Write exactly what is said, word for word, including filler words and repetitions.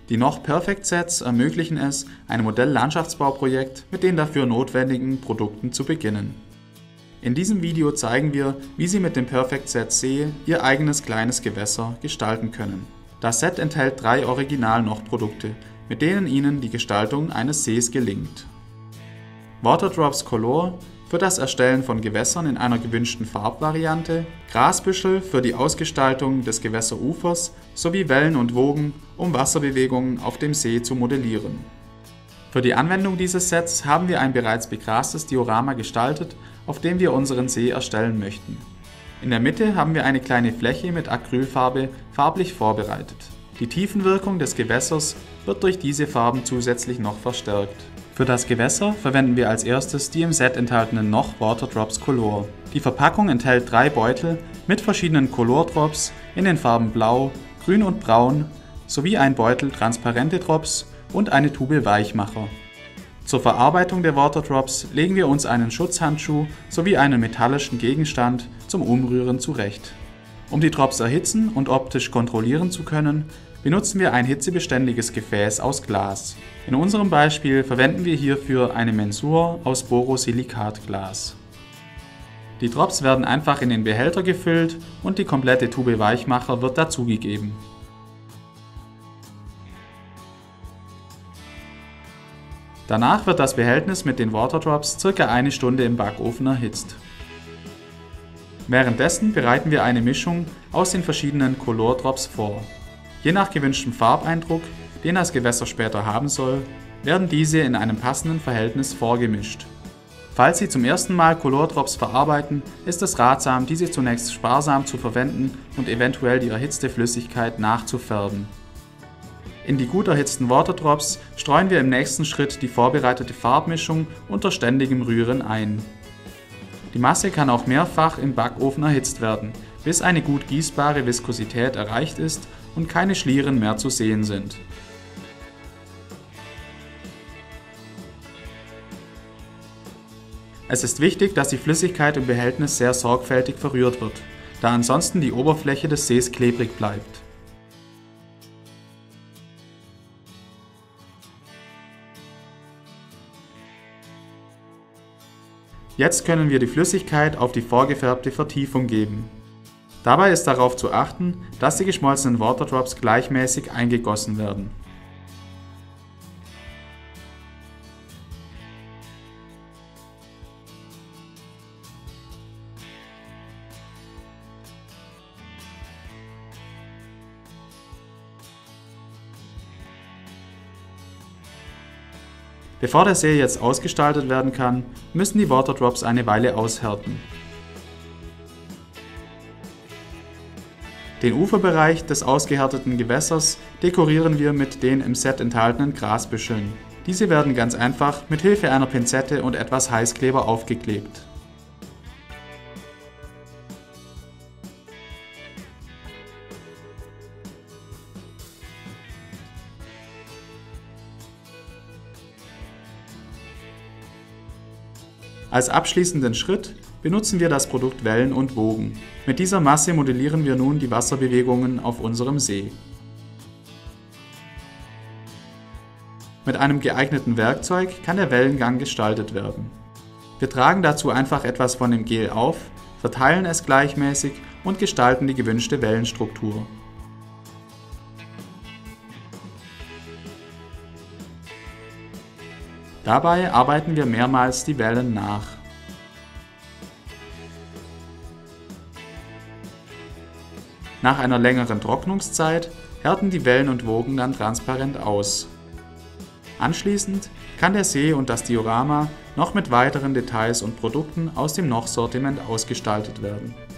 Die Noch Perfect Sets ermöglichen es, ein Modell-Landschaftsbauprojekt mit den dafür notwendigen Produkten zu beginnen. In diesem Video zeigen wir, wie Sie mit dem Perfect Set See Ihr eigenes kleines Gewässer gestalten können. Das Set enthält drei Original-Noch-Produkte, mit denen Ihnen die Gestaltung eines Sees gelingt. Waterdrops Color für das Erstellen von Gewässern in einer gewünschten Farbvariante, Grasbüschel für die Ausgestaltung des Gewässerufers sowie Wellen und Wogen, um Wasserbewegungen auf dem See zu modellieren. Für die Anwendung dieses Sets haben wir ein bereits begrastes Diorama gestaltet, auf dem wir unseren See erstellen möchten. In der Mitte haben wir eine kleine Fläche mit Acrylfarbe farblich vorbereitet. Die Tiefenwirkung des Gewässers wird durch diese Farben zusätzlich noch verstärkt. Für das Gewässer verwenden wir als erstes die im Set enthaltenen Noch Waterdrops Color. Die Verpackung enthält drei Beutel mit verschiedenen Color Drops in den Farben Blau, Grün und Braun sowie ein Beutel transparente Drops und eine Tube Weichmacher. Zur Verarbeitung der Waterdrops legen wir uns einen Schutzhandschuh sowie einen metallischen Gegenstand zum Umrühren zurecht. Um die Drops erhitzen und optisch kontrollieren zu können, benutzen wir ein hitzebeständiges Gefäß aus Glas. In unserem Beispiel verwenden wir hierfür eine Mensur aus Borosilikatglas. Die Drops werden einfach in den Behälter gefüllt und die komplette Tube Weichmacher wird dazugegeben. Danach wird das Behältnis mit den Waterdrops ca. eine Stunde im Backofen erhitzt. Währenddessen bereiten wir eine Mischung aus den verschiedenen Color Drops vor. Je nach gewünschtem Farbeindruck, den das Gewässer später haben soll, werden diese in einem passenden Verhältnis vorgemischt. Falls Sie zum ersten Mal Color Drops verarbeiten, ist es ratsam, diese zunächst sparsam zu verwenden und eventuell die erhitzte Flüssigkeit nachzufärben. In die gut erhitzten Waterdrops streuen wir im nächsten Schritt die vorbereitete Farbmischung unter ständigem Rühren ein. Die Masse kann auch mehrfach im Backofen erhitzt werden, bis eine gut gießbare Viskosität erreicht ist und keine Schlieren mehr zu sehen sind. Es ist wichtig, dass die Flüssigkeit im Behältnis sehr sorgfältig verrührt wird, da ansonsten die Oberfläche des Sees klebrig bleibt. Jetzt können wir die Flüssigkeit auf die vorgefärbte Vertiefung geben. Dabei ist darauf zu achten, dass die geschmolzenen Waterdrops gleichmäßig eingegossen werden. Bevor der See jetzt ausgestaltet werden kann, müssen die Waterdrops eine Weile aushärten. Den Uferbereich des ausgehärteten Gewässers dekorieren wir mit den im Set enthaltenen Grasbüscheln. Diese werden ganz einfach mit Hilfe einer Pinzette und etwas Heißkleber aufgeklebt. Als abschließenden Schritt benutzen wir das Produkt Wellen und Wogen. Mit dieser Masse modellieren wir nun die Wasserbewegungen auf unserem See. Mit einem geeigneten Werkzeug kann der Wellengang gestaltet werden. Wir tragen dazu einfach etwas von dem Gel auf, verteilen es gleichmäßig und gestalten die gewünschte Wellenstruktur. Dabei arbeiten wir mehrmals die Wellen nach. Nach einer längeren Trocknungszeit härten die Wellen und Wogen dann transparent aus. Anschließend kann der See und das Diorama noch mit weiteren Details und Produkten aus dem Noch-Sortiment ausgestaltet werden.